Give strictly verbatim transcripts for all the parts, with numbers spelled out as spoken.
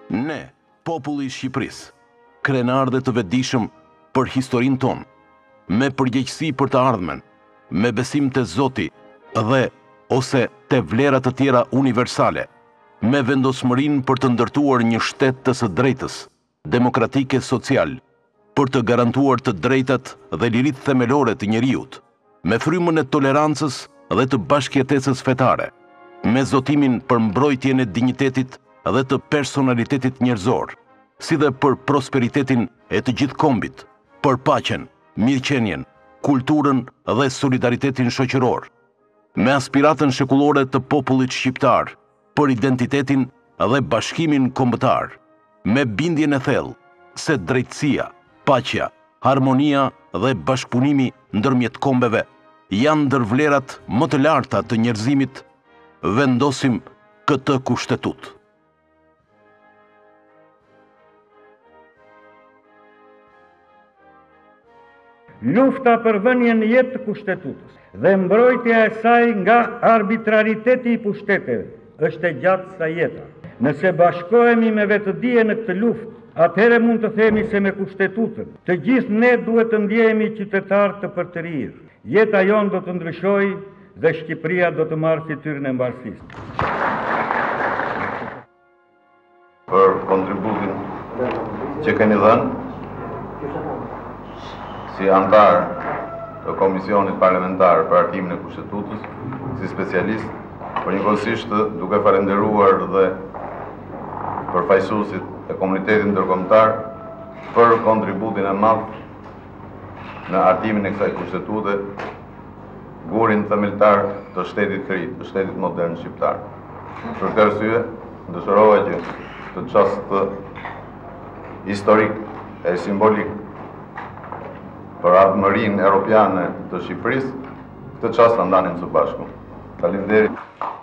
Ne, populli i Shqipërisë, krenardë të vetëdijshëm për historinë tonë, me përgjegjësi për të ardhmen, me besim te Zoti dhe ose te vlerat të tjera universale, me vendosmërinë për të ndërtuar një shtet të së drejtës, demokratike social, për të garantuar të drejtat dhe liritë themelore të njeriut, me frymën e tolerancës dhe të bashkëjetesës fetare, me zotimin për mbrojtjen e dinjitetit dhe të personalitetit njerëzor, si dhe për prosperitetin e të gjithë kombit, për paqen, mirëqenien, kulturën dhe solidaritetin shoqëror, me aspiratën shekullore të popullit shqiptar, për identitetin dhe bashkimin kombëtar, me bindjen e thellë se drejtësia, paqja, harmonia dhe bashkëpunimi ndërmjet kombeve janë ndër vlerat më të larta të njerëzimit, vendosim këtë kushtetut. Lufta për vënien në jetë të kushtetutës dhe mbrojtja e saj nga arbitrariteti i pushteteve është e gjatë sa jeta. Nëse bashkohemi me vetëdije në këtë luftë, atëherë mund të themi se me kushtetutën të gjithë ne duhet të ndjehemi qytetarë të përtërir. Jeta jonë do të ndryshojë dhe Shqipëria do të marrë fytyrën e mbarësisë. Për kontributin që keni dhënë si antar të Komisionit Parlamentar për Hartimin e Kushtetutës, si specialist, por njëkohësisht duke falenderuar dhe përfaqësuesit e komunitetit ndërkombëtar për kontributin e madh në hartimin e kësaj kushtetutë, gurin themeltar të shtetit të ri, të shtetit modern shqiptar. Për këtë arsye, dëshirova që këtë çast historik e simbolik për ardhmërinë europiane të Shqipërisë, këtë çast ta ndanim së bashku. Faleminderit.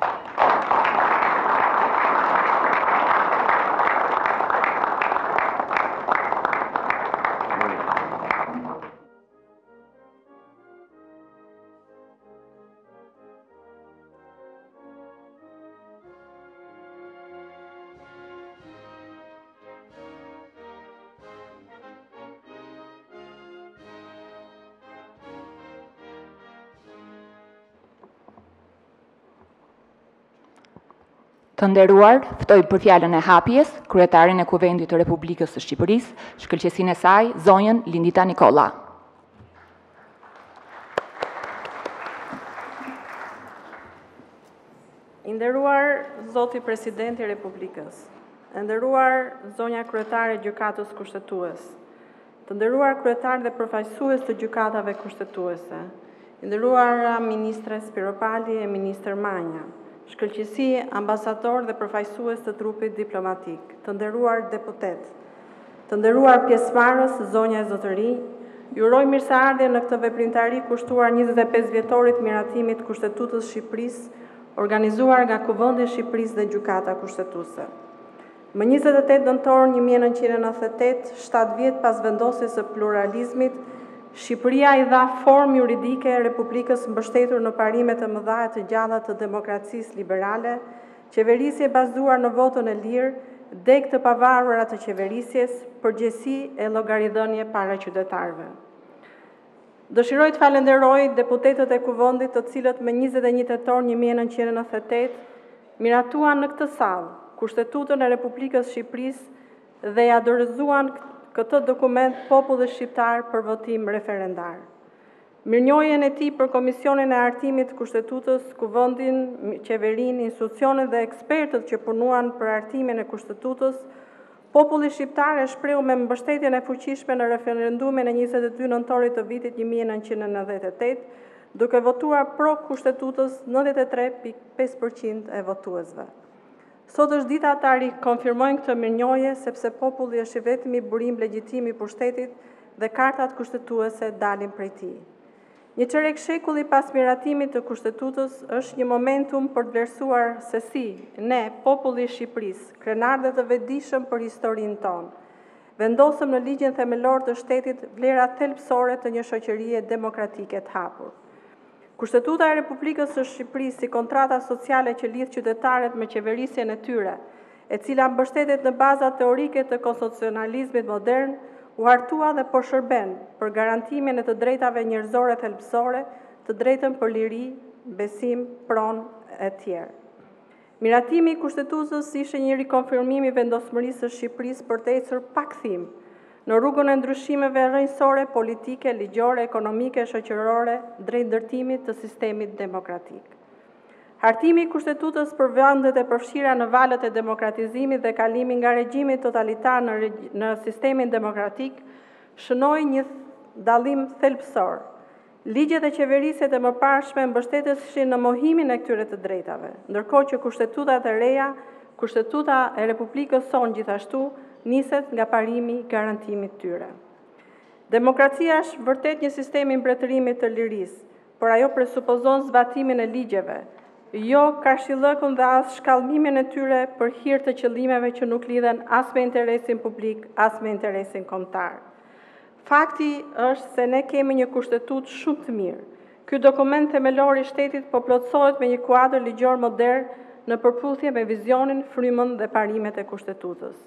Të nderuar, ftoj për fjalën e hapjes, kryetarin e Kuvendit të Republikës së Shqipërisë, shkëlqesinë e saj, zonjën Lindita Nikolla. I nderuar Zoti Presidenti i Republikës, e nderuar zonja kryetare e Gjykatës Kushtetues, të nderuar kryetar dhe përfaqësues të gjykatave kushtetuese, i nderuara ministre Spiropali e ministër Manja, shkëlqësi, ambasador dhe përfaqësues të trupit diplomatik, të nderuar deputet, të nderuar pjesëmarrës, zonja e zotëri, ju uroj mirëseardhje në këtë veprimtari kushtuar njëzet e pesë vjetorit miratimit Kushtetutës Shqipërisë, organizuar nga Kuvendi i Shqipërisë dhe Gjykata Kushtetuese. Më njëzet e tetë nëntor një mijë e nëntëqind e nëntëdhjetë e tetë, shtatë vjet pas vendosjes së pluralizmit, Shqipëria i dha formë juridike Republikës mbështetur në parimet e mëdha të gjalla të demokracisë liberale, qeverisje bazuar në votën e lirë, deg të pavarura të qeverisjes, përgjegjësi e llogaridhënie para qytetarëve. Dëshiroj të falenderoj deputetët e Kuvendit, të cilët me njëzet e një tetor një mijë e nëntëqind e nëntëdhjetë e tetë miratuan në këtë sallë Kushtetutën e Republikës Shqipërisë dhe ja dorëzuan këtë dokument popullit shqiptar për votim referendar. Mirënjohjen e tij për Komisionin e Hartimit të Kushtetutës, Kuvendin, qeverinë, institucionet dhe ekspertët që punuan për hartimin e Kushtetutës, populli shqiptar e shprehu me mbështetjen e fuqishme në referendumin e njëzet e dy nëntorit të vitit një mijë e nëntëqind e nëntëdhjetë e tetë, duke votuar pro Kushtetutës nëntëdhjetë e tre pikë pesë përqind e votuesve. Sot është dita ta rikonfirmojnë këtë mirënjohje sepse populli është i vetmi burim legjitim i pushtetit dhe kartat kushtetuese dalin prej tij. Një çerek shekulli pas miratimit të Kushtetutës është një momentum për të vlerësuar se si ne, populli i Shqipërisë, krenardët të vetëdijshëm për historinë tonë, vendosëm në ligjin themelor të shtetit vlerat thelbësore të një shoqërie demokratike të hapur. Kushtetuta e Republikës së Shqipërisë si kontrata sociale që lidh qytetarët me qeverisjen e tyre e cila mbështetet në bazat teorike të konstitucionalizmit modern, u hartua dhe po shërben për garantimin e të drejtave njerëzore thelbësore, të drejtën për liri, besim, pronë e tjerë. Miratimi i kushtetuesës ishte një rikonfirmim i vendosmërisë së Shqipërisë për të ecur pa kthim në rrugën e ndryshimeve rrënjësore, politike, ligjore, ekonomike, shoqërore, drejt ndërtimit të sistemit demokratik. Hartimi i kushtetutës për vendet e përfshira në valët e demokratizimit dhe kalimi nga regjimi totalitar në, në sistemin demokratik shënoi një dallim thelbësor. Ligjet e qeveriset e mëparshme mbështeteshin në mohimin e këtyre të drejtave, ndërkohë që kushtetutat e reja, kushtetuta e Republikës sonë gjithashtu, niset nga parimi i garantimit tyre. Demokracia është vërtet një sistem i mbretërimit të lirisë, por ajo presupozon zbatimin e ligjeve, jo kashillëkun dhe as shkallmimin e tyre për hir të qëllimeve që nuk lidhen as me interesin publik, as me interesin kombëtar. Fakti është se ne kemi një kushtetut shumë të mirë. Ky dokument themelor i shtetit po plotësohet me një kuadër ligjor modern në përputhje me vizionin, frymën dhe parimet e kushtetutës.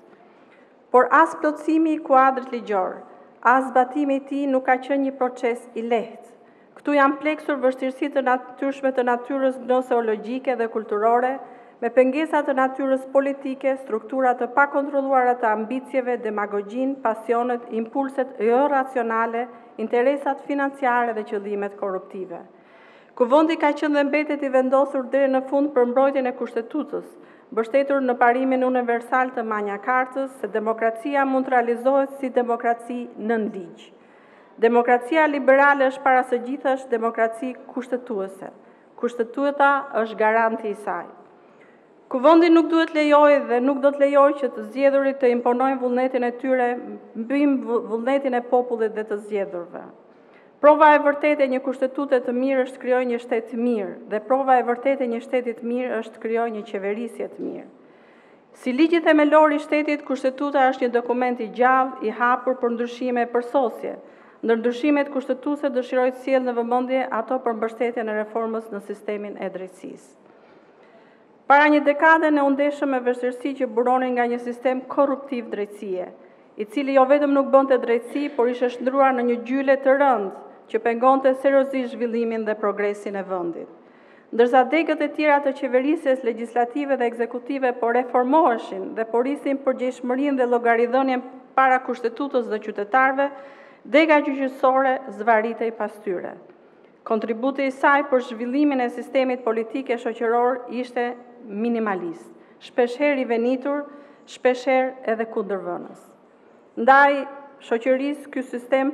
Por as plotësimi i kuadrit ligjor, as zbatimi i tij nuk ka qenë një proces i lehtë. Këtu janë pleksur vështirësitë të natyrshme të natyrës gnoseologjike dhe kulturore, me pengesat të natyrës politike, strukturat të pakontrolluara të ambicjeve, demagogjin, pasionet, impulset jo racionale, interesat financiare dhe qëllimet korruptive. Kuvendi ka qenë dhe mbetet i vendosur deri në fund për mbrojtjen e kushtetutës, mbështetur në parimin universal të Magna Cartës se demokracia mund të realizohet si demokraci nën ligj. Demokracia liberale është para së gjithash demokraci kushtetuese. Kushtetuta është garanti i saj. Kuvendi nuk duhet lejojë dhe nuk do të lejojë që të zgjedhurit të imponojnë vullnetin e tyre mbi vullnetin e popullit dhe të zgjedhurve. Prova e vërtetë e një kushtetute të mirë është të krijojë një shtet të mirë, dhe prova e vërtetë e një shteti të mirë është të krijojë një qeverisje të mirë. Si ligji themelor i shtetit, kushtetuta është një dokument i gjallë, i hapur për ndryshime e përsosje. Ndër ndryshimet kushtetuese dëshiroj të sjell në vëmendje ato për mbështetjen e reformës në sistemin e drejtësisë. Para një dekade ne u ndeshëm me vështirësi që buronin nga një sistem korruptiv drejtësie, i cili jo vetëm nuk bënte drejtësi, por ishte shndruar në një gjyle të rëndë që pengonte seriozisht zhvillimin dhe progresin e vendit. Ndërsa degët e tjera të qeverisjes legjislative dhe ekzekutive po reformoheshin dhe po rrisin përgjegjshmërinë dhe llogaridhënien para kushtetutës dhe qytetarëve, dega gjyqësore zvaritej pas tyre. Kontributi i saj për zhvillimin e sistemit politik e shoqëror ishte minimalist, shpeshherë i venitur, shpeshherë edhe kundërvënës. Ndaj shoqërisë ky sistem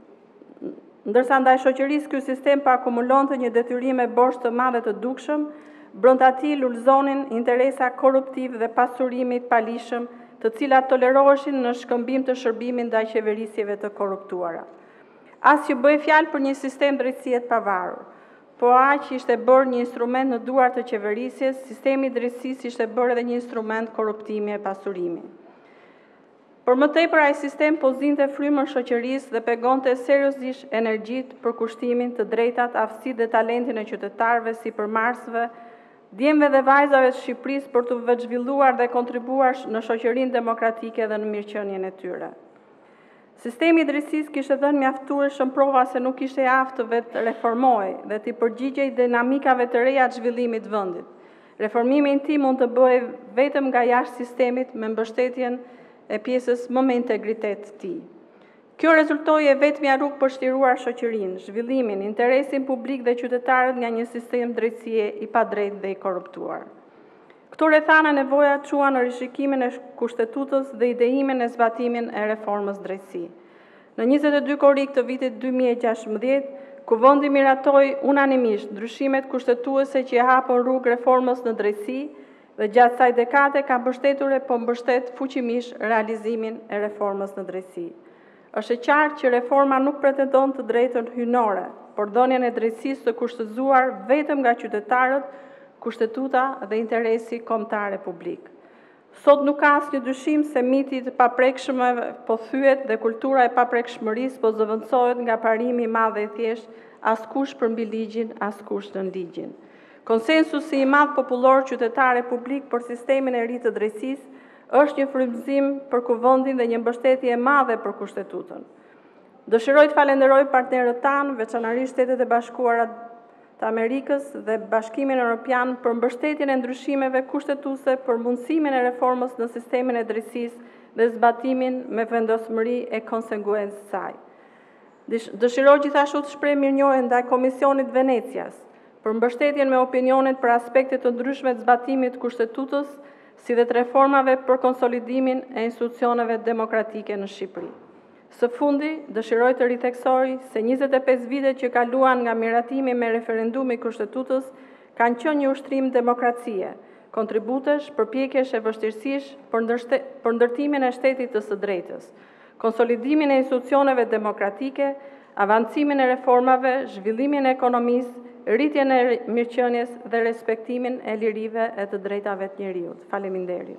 Ndërsa ndaj shoqërisë ky sistem pa akumulonte një detyrim e borxh të madh të dukshëm, brenda tij lulëzonin interesa korruptiv dhe pasurimi i palishëm, të cilat toleroheshin në shkëmbim të shërbimit ndaj qeverisjeve të korruptuara. As që bëhej fjalë për një sistem drejtësie të pavarur, po aq ishte bërë një instrument në duar të qeverisjes, sistemi i drejtësisë ishte bërë edhe një instrument korruptimi e pasurimi. Por më tepër ai sistem po zinte frymën shoqërisë dhe pegonte seriozisht energjitë për kushtimin të drejtat, aftësitë dhe talentin e qytetarëve sipërmarrësve, djemve dhe vajzave të Shqipërisë për të veçvilluar dhe kontribuar në shoqërinë demokratike dhe në mirëqenien e tyre. Sistemi i drejtësisë kishte dhënë mjaftueshëm prova se nuk ishte i aftë të vetë reformohej dhe të përgjigjej dinamikave të reja të zhvillimit të vendit. Reformimi i tij mund të bëhej vetëm nga jashtë sistemit me mbështetjen e pjesës më me integritet të tij. Kjo rezultoi e vetmja rrugë për shtruar shoqërinë, zhvillimin, interesin publik dhe qytetarët nga një sistem drejtësie i padrejtë dhe i korruptuar. Këto rrethana nevoja çuan në rishikimin e kushtetutës dhe idehimin e zbatimin e reformës drejtësi. Në njëzet e dy korrik të vitit dy mijë e gjashtëmbëdhjetë, Kuvendi miratoi unanimisht ndryshimet kushtetuese që e hapën rrugë reformës në drejtësi dhe gjatë kësaj dekade ka mbështetur e po mbështet fuqimisht realizimin e reformës në drejtësi. Është e qartë që reforma nuk pretendon të drejtën hyjnore, por dhënien e drejtësisë të kushtëzuar vetëm nga qytetarët, kushtetuta dhe interesi kombëtar e publik. Sot nuk ka asnjë dyshim se miti i paprekshmëve po thyet dhe kultura e paprekshmërisë po zëvendësohet nga parimi i madh dhe i thjeshtë, askush për mbi ligjin, askush nën ligjin. Konsensusi i madh popullor qytetar republik për sistemin e ri të drejtësisë është një frymëzim për kuvendin dhe një mbështetje e madhe për kushtetutën. Dëshiroj të falenderoj partnerët tanë, veçanërisht Shtetet e Bashkuara të Amerikës dhe Bashkimin Evropian për mbështetjen e ndryshimeve kushtetuese për mundësimin e reformës në sistemin e drejtësisë dhe zbatimin me vendosmëri e konsekuencës së saj. Dëshiroj gjithashtu të shpreh mirënjohje ndaj Komisionit Venecias për mbështetjen me opinionet për aspekte të ndryshme të zbatimit të kushtetutës, si dhe të reformave për konsolidimin e institucioneve demokratike në Shqipëri. Së fundi, dëshiroj të ritheksoj se njëzet e pesë vite që kaluan nga miratimi me referendumi kushtetutës kanë qenë një ushtrim demokracie, kontributesh, përpjekjesh e vështirësish për ndërtimin e shtetit të së drejtës, konsolidimin e institucioneve demokratike, avancimin e reformave, zhvillimin e ekonomisë, rritjen e mirëqenies dhe respektimin e lirive e të drejtave të njeriut. Faleminderit.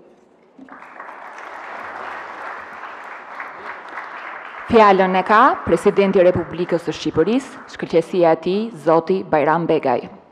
Fjalën e ka Presidenti i Republikës së Shqipërisë, shkëlqësia e tij, Zoti Bajram Begaj.